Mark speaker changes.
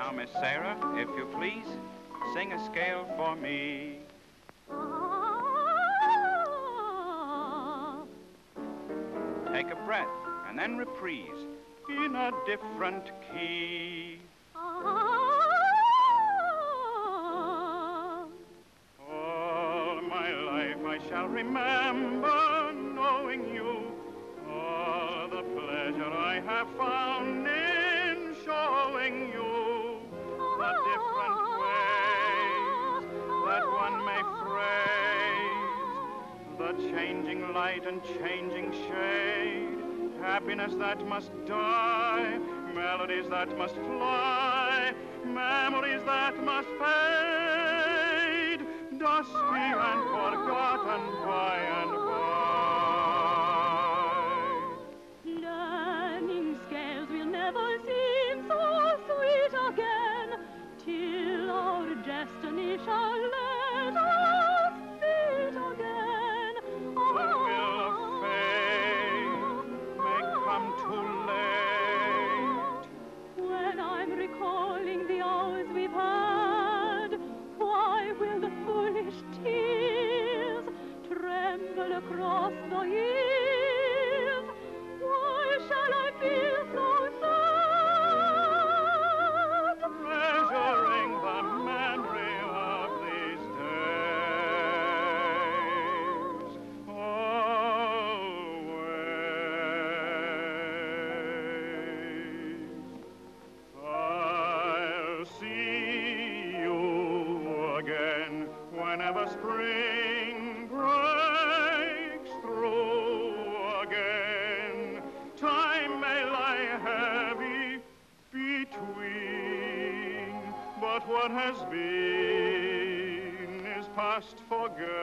Speaker 1: Now, Miss Sarah, if you please, sing a scale for me. Take a breath and then reprise in a different key. All my life I shall remember knowing you, all the pleasure I have found in showing you the different ways that one may phrase the changing light and changing shade, happiness that must die, melodies that must fly, memories that must fade, dusty and forgotten by and by.
Speaker 2: Learning scales will never seem so sweet again, till our destiny shall let us meet again.
Speaker 1: The will of fate may come too late.
Speaker 2: When I'm recalling the hours we've had, why will the foolish tears tremble across the years? Why shall I feel so sad?
Speaker 1: Treasuring the memory of these days always. I'll see you again whenever spring breaks through again. Time may lie heavy between, but what has been is past forget.